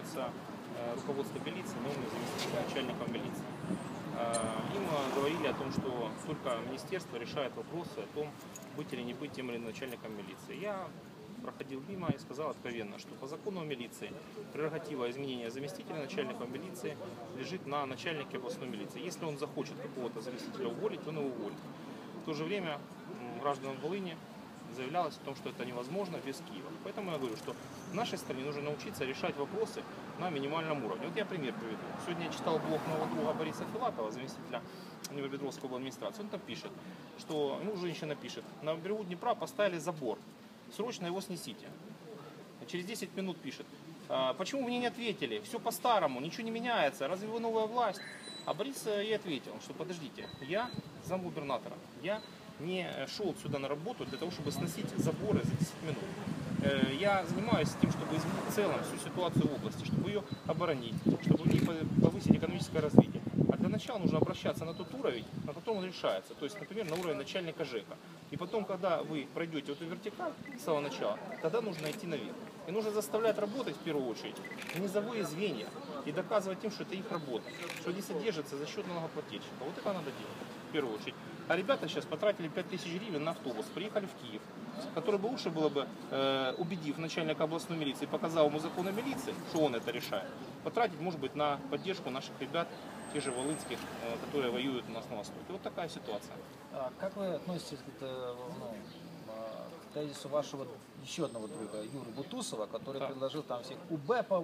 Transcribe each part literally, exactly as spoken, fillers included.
занимаются руководство милиции, новыми заместителями начальников милиции. Им говорили о том, что только министерство решает вопросы о том, быть или не быть тем или иным начальником милиции. Я проходил мимо и сказал откровенно, что по закону о милиции прерогатива изменения заместителя начальника милиции лежит на начальнике областной милиции. Если он захочет какого-то заместителя уволить, он его уволит. В то же время гражданам Волыни заявлялось о том, что это невозможно без Киева. Поэтому я говорю, что в нашей стране нужно научиться решать вопросы на минимальном уровне. Вот я пример приведу. Сегодня я читал блог моего друга Бориса Филатова, заместителя Днепропетровской администрации. Он там пишет, что, ну, женщина пишет, на берегу Днепра поставили забор, срочно его снесите. Через десять минут пишет, почему мне не ответили, все по-старому, ничего не меняется, разве вы новая власть? А Борис ей ответил, что подождите, я замгубернатора, я не шел сюда на работу для того, чтобы сносить заборы за десять минут. Я занимаюсь тем, чтобы изменить в целом всю ситуацию в области, чтобы ее оборонить, чтобы в ней повысить экономическое развитие. А для начала нужно обращаться на тот уровень, на котором он решается. То есть, например, на уровень начальника ЖЭКа. И потом, когда вы пройдете эту вертикаль с самого начала, тогда нужно идти наверх. И нужно заставлять работать в первую очередь низовые звенья и доказывать им, что это их работа, что они содержатся за счет налогоплательщика. Вот это надо делать в первую очередь. А ребята сейчас потратили пять тысяч гривен на автобус, приехали в Киев, который бы лучше было бы, э, убедив начальника областной милиции, показал ему закон о милиции, что он это решает, потратить, может быть, на поддержку наших ребят, тех же волынских, э, которые воюют у нас на Востоке. Вот такая ситуация. А как вы относитесь к, ну, к тезису вашего еще одного друга, Юры Бутусова, который да. предложил там всех УБЭПов,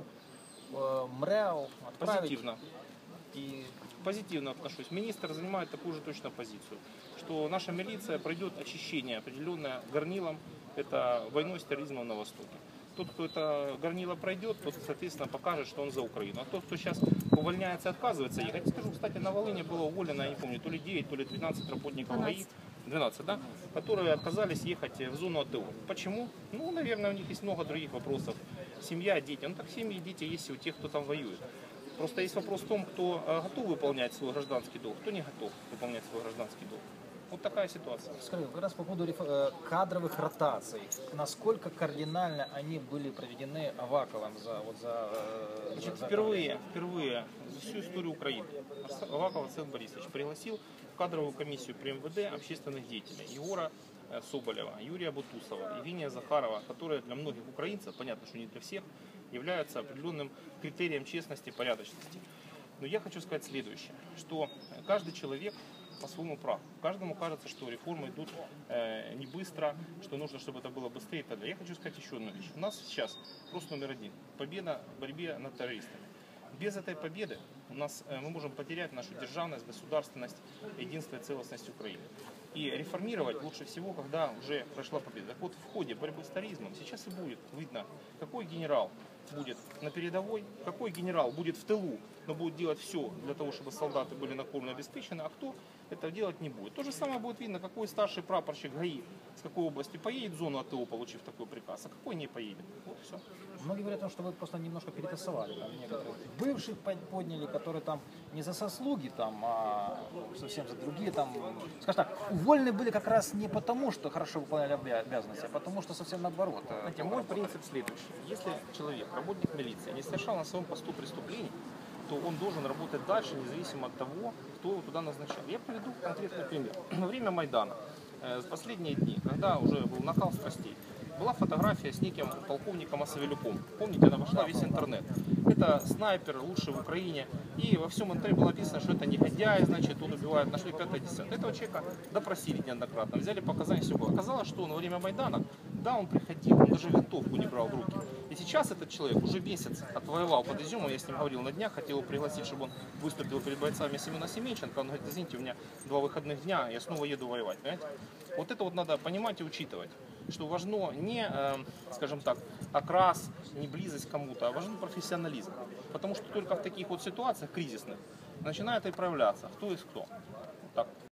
э, МРЭО отправить? Позитивно. И... Позитивно отношусь. Министр занимает такую же точно позицию, что наша милиция пройдет очищение определенное горнилом, это войной с терроризмом на Востоке. Тот, кто это горнило пройдет, тот, соответственно, покажет, что он за Украину. А тот, кто сейчас увольняется, отказывается ехать. Я скажу, кстати, на Волыне было уволено, я не помню, то ли девять, то ли двенадцать работников ГАИ, двенадцать, да, которые отказались ехать в зону АТО. Почему? Ну, наверное, у них есть много других вопросов. Семья, дети. Ну, так семьи и дети есть и у тех, кто там воюет. Просто есть вопрос в том, кто готов выполнять свой гражданский долг, кто не готов выполнять свой гражданский долг. Вот такая ситуация. Скажите, как раз по поводу кадровых ротаций, насколько кардинально они были проведены Аваковым за, вот за, Значит, за впервые, впервые за всю историю Украины Аваков Арсен Борисович пригласил в кадровую комиссию при МВД общественных деятелей Егора Соболева, Юрия Бутусова, Евгения Захарова, которые для многих украинцев, понятно, что не для всех, являются определенным критерием честности и порядочности. Но я хочу сказать следующее, что каждый человек по-своему прав. Каждому кажется, что реформы идут э, не быстро, что нужно, чтобы это было быстрее и так далее. Я хочу сказать еще одну вещь. У нас сейчас вопрос номер один. Победа в борьбе над террористами. Без этой победы у нас, э, мы можем потерять нашу державность, государственность, единство и целостность Украины. И реформировать лучше всего, когда уже прошла победа. Так вот, в ходе борьбы с терроризмом сейчас и будет видно, какой генерал будет на передовой, какой генерал будет в тылу, но будет делать все для того, чтобы солдаты были накормлены и обеспечены, а кто это делать не будет. То же самое будет видно, какой старший прапорщик ГАИ с какой области поедет в зону АТО, получив такой приказ, а какой не поедет. Вот все. Многие говорят о том, что вы просто немножко перетасовали. Там некоторых бывших подняли, которые там не за заслуги, там, а совсем за другие. Там, скажем так, уволены были как раз не потому, что хорошо выполняли обязанности, а потому, что совсем наоборот. Знаете, мой принцип следующий. Если человек, работник милиции, не совершал на своем посту преступлений, то он должен работать дальше, независимо от того, кто его туда назначал. Я приведу конкретный пример. Во время Майдана, в последние дни, когда уже был накал страстей, была фотография с неким полковником Асавелюком. Помните, она вошла в весь интернет. Это снайпер, лучший в Украине. И во всем интернете было написано, что это негодяй, значит, он убивает, нашли пятое десятое. Этого человека допросили неоднократно, взяли показания, все было. Оказалось, что он во время Майдана, да, он приходил, он даже винтовку не брал в руки. И сейчас этот человек уже месяц отвоевал под Изюмом, я с ним говорил на днях, хотел его пригласить, чтобы он выступил перед бойцами Семена Семенченко. Он говорит, извините, у меня два выходных дня, я снова еду воевать, понимаете? Вот это вот надо понимать и учитывать, что важно не, э, скажем так, окрас, не близость к кому-то, а важен профессионализм. Потому что только в таких вот ситуациях кризисных начинает и проявляться, кто есть кто. Так.